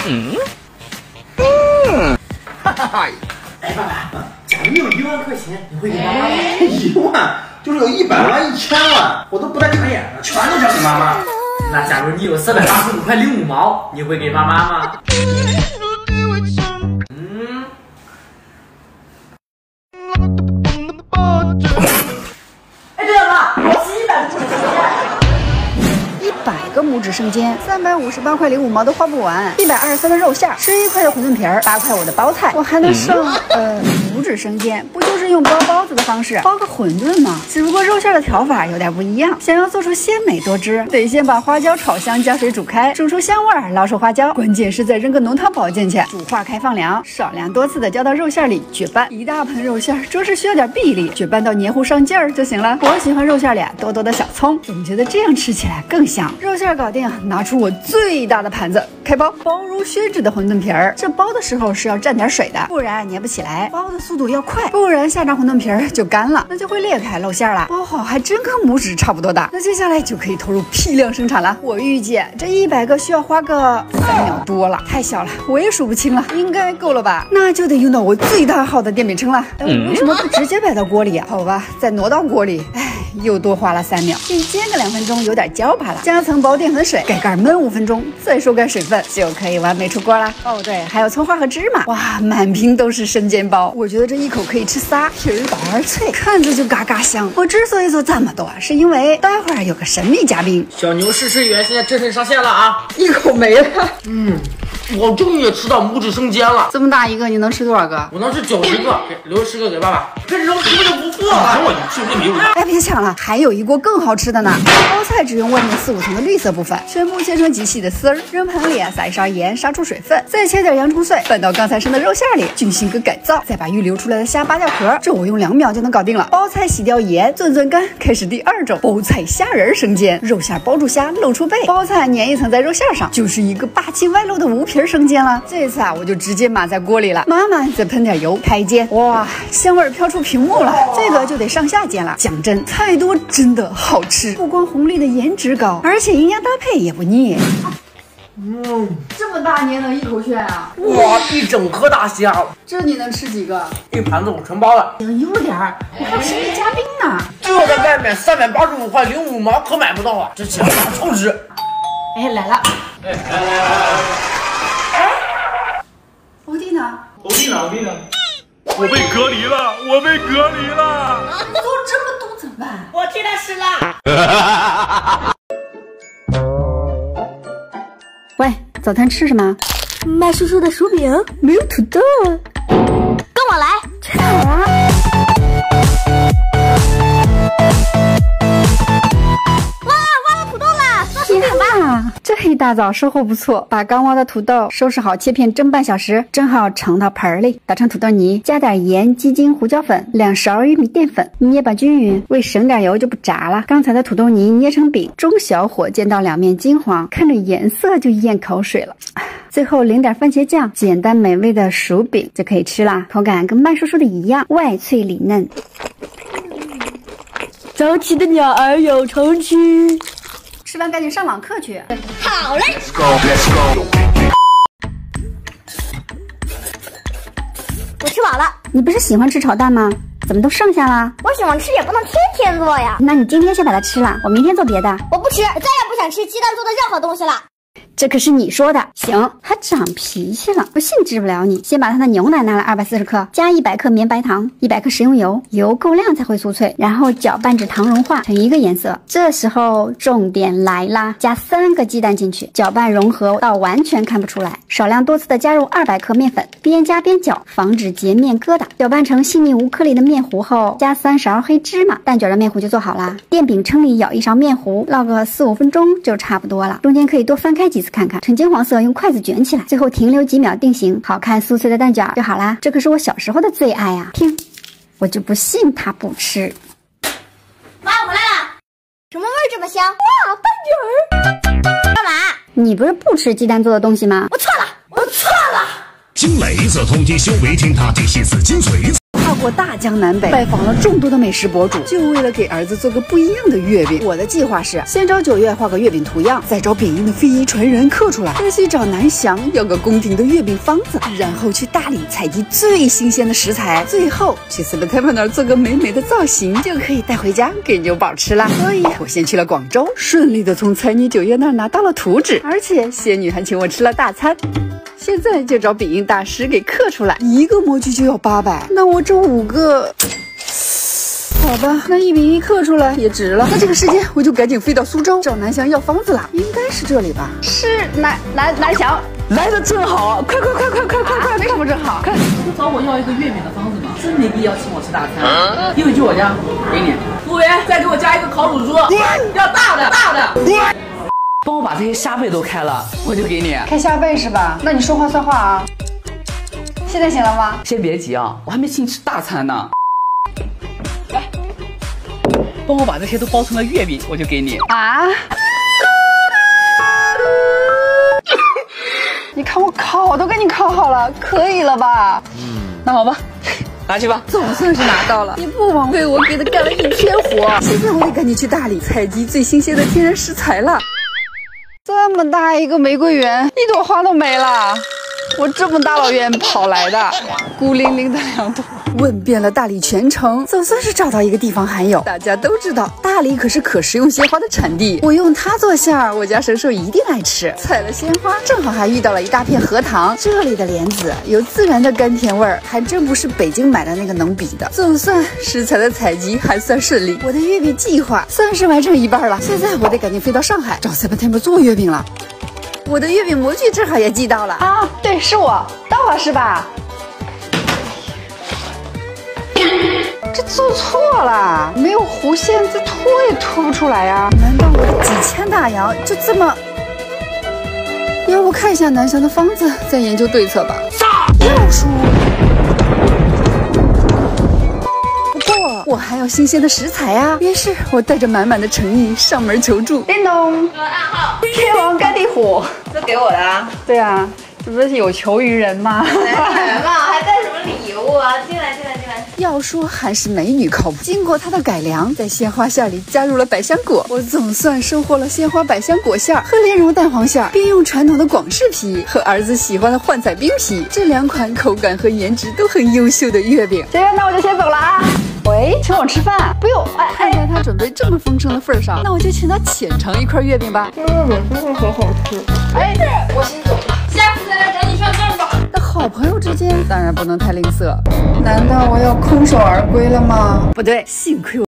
哈哈哈！哎，爸爸，假如你有1万块钱，你会给妈妈吗？1万，就是有100万、1000万，我都不带眨眼的，全都交给妈妈。 那假如你有485块05毛，你会给妈妈吗？ 哎，对了妈，我是100个拇指生煎，358块05毛都花不完，123的肉馅，11块的馄饨皮儿，8块我的包菜，我还能剩拇指生煎，不就是用包包子的方式包个馄饨吗？只不过肉馅的调法有点不一样，想要做出鲜美多汁，得先把花椒炒香，加水煮开，煮出香味儿，捞出花椒，关键是再扔个浓汤宝进去，煮化开放凉，少量多次的浇到肉馅里搅拌，一大盆肉馅着实需要点臂力，搅拌到黏糊上劲儿就行了。我喜欢肉馅里多多的小葱，总觉得这样吃起来更香。肉馅搞定，拿出我最大的盘子，开包。包如宣纸的馄饨皮儿，这包的时候是要蘸点水的，不然粘不起来。包的速度要快，不然下张馄饨皮儿就干了，那就会裂开露馅了。包好还真跟拇指差不多大，那接下来就可以投入批量生产了。我预计这100个需要花个3秒多了，太小了，我也数不清了，应该够了吧？那就得用到我最大号的电饼铛了。我为什么不直接摆到锅里啊？好吧，再挪到锅里，哎，又多花了3秒。先煎个2分钟，有点焦罢了，加层薄淀粉水，盖盖焖5分钟，再收干水分，就可以完美出锅了。哦对，还有葱花和芝麻，哇，满屏都是生煎包，我觉得这一口可以吃仨，皮儿薄而脆，看着就嘎嘎香。我之所以做这么多，是因为待会儿有个神秘嘉宾， 小牛试吃员现在正式上线了啊！ 一口没了。 我终于也吃到拇指生煎了， 这么大一个，你能吃多少个？ 我能吃90个，留10个给爸爸。这肉根本就不错啊！我就没有。 哎，别抢了，还有一锅更好吃的呢。包菜只用外面4、5层的绿色部分，全部切成极细的丝儿，扔盆里撒一勺盐，杀出水分，再切点洋葱碎，拌到刚才生的肉馅里，进行个改造，再把预留出来的虾扒掉壳，这我用2秒就能搞定了。包菜洗掉盐，攥干，开始第2种包菜虾仁生煎，肉馅包住虾，露出背，包菜粘一层在肉馅上，就是一个霸气外露的无皮生煎了。这次啊，我就直接码在锅里了，慢慢再喷点油，开煎。哇，香味飘出屏幕了，这个就得上下煎了。讲真，菜多真的好吃，不光红丽的颜值高，而且营养搭配也不腻。这么大你也能一口炫啊？ 哇，一整颗大虾， 这你能吃几个？ 一盘子我全包了。 行，有点儿，我还有神秘嘉宾呢。 这在外面385块05毛可买不到啊，这虾超值。 哎，来了。欧弟呢？ 欧弟呢？ 我被隔离了，我被隔离了。 做这么多怎么办？ 我替他吃了。 喂，早餐吃什么？ 麦叔叔的薯饼， 没有土豆。 跟我来。 去哪儿啊？这一大早收获不错，把刚挖的土豆收拾好，切片蒸半小时，正好盛到盆里，打成土豆泥，加点盐、鸡精、胡椒粉，2勺玉米淀粉，捏把均匀。为省点油就不炸了。刚才的土豆泥捏成饼，中小火煎到2面金黄，看着颜色就咽口水了。最后淋点番茄酱，简单美味的薯饼就可以吃啦。口感跟麦叔叔的一样，外脆里嫩。 早起的鸟儿有虫吃。 吃完赶紧上网课去。 好嘞。我吃饱了。 你不是喜欢吃炒蛋吗？怎么都剩下了？ 我喜欢吃也不能天天做呀。 那你今天先把它吃了，我明天做别的。 我不吃，再也不想吃鸡蛋做的任何东西了。 这可是你说的。行，还长脾气了，不信治不了你。先把它的牛奶拿来240克，加100克绵白糖，100克食用油，油够亮才会酥脆，然后搅拌至糖融化成一个颜色。这时候重点来啦，加3个鸡蛋进去，搅拌融合到完全看不出来。少量多次的加入200克面粉，边加边搅，防止截面疙瘩。搅拌成细腻无颗粒的面糊后，加3勺黑芝麻，蛋卷的面糊就做好啦。电饼铛里舀1勺面糊，烙个4、5分钟就差不多了。中间可以多翻开几次看看，呈金黄色，用筷子卷起来，最后停留几秒定型，好看酥脆的蛋卷就好啦。这可是我小时候的最爱啊！听，我就不信他不吃。 妈，我回来了。什么味儿这么香？哇，蛋卷儿！干嘛？ 你不是不吃鸡蛋做的东西吗？ 我错了。 经雷色通缉修为天塌地细子精髓。 好我大江南北拜访了众多的美食博主，就为了给儿子做个不一样的月饼。我的计划是先找9月画个月饼图样，再找饼印的非遗传人刻出来，再去找南翔要个宫廷的月饼方子，然后去大理采集最新鲜的食材，最后去7-Eleven那儿做个美美的造型，就可以带回家给牛宝吃啦。所以我先去了广州，顺利的从才女9月那儿拿到了图纸，而且仙女还请我吃了大餐。现在就找饼印大师给刻出来，一个模具就要800，那我这5个，好吧，那1饼1刻出来也值了。那这个时间我就赶紧飞到苏州找南翔要方子了，应该是这里吧？是南翔，来的正好，快！为什么正好？看， 不是找我要一个月饼的方子吗？真没必要请我吃大餐，因为就我家，给你。服务员，再给我加一个烤乳猪，要大的。帮我把这些虾贝都开了，我就给你。 开虾贝是吧？那你说话算话啊！现在行了吗？ 先别急啊，我还没请你吃大餐呢。来，帮我把这些都包成了月饼，我就给你。 啊！你看我烤都给你烤好了，可以了吧？ 那好吧，拿去吧。 总算是拿到了，你不枉费我给他干了1天活。现在我得赶紧去大理采集最新鲜的天然食材了。这么大一个玫瑰园，一朵花都没了。我这么大老远跑来的，孤零零的2朵。问遍了大理全城，总算是找到一个地方含有。大家都知道，大理可是可食用鲜花的产地。我用它做馅儿，我家神兽一定爱吃。采了鲜花，正好还遇到了一大片荷塘。这里的莲子有自然的甘甜味儿，还真不是北京买的那个能比的。总算食材的采集还算顺利，我的月饼计划算是完成一半了。现在我得赶紧飞到上海找7-Eleven做月饼了。我的月饼模具正好也寄到了啊！对，是我到了是吧？这做错了，没有弧线，这拖也拖不出来呀！难道我的几千大洋就这么？要不看一下南翔的方子，再研究对策吧。要输。不过我还要新鲜的食材啊！于是我带着满满的诚意上门求助。叮咚， 暗号， 天王盖地虎。 这给我的啊。 对啊，这不是有求于人吗？ 来嘛，还带什么礼物啊？进来。 要说还是美女靠谱。经过她的改良，在鲜花馅里加入了百香果，我总算收获了鲜花百香果馅和莲蓉蛋黄馅，并用传统的广式皮和儿子喜欢的幻彩冰皮，这2款口感和颜值都很优秀的月饼。姐姐，那我就先走了啊。喂，请我吃饭？不用，看在他准备这么丰盛的份上，那我就请他浅尝一块月饼吧。 真的很好吃。哎，我先走了，下次再来找你算账吧。 那好朋友之间当然不能太吝啬，难道我要空手而归了吗？不对，幸亏我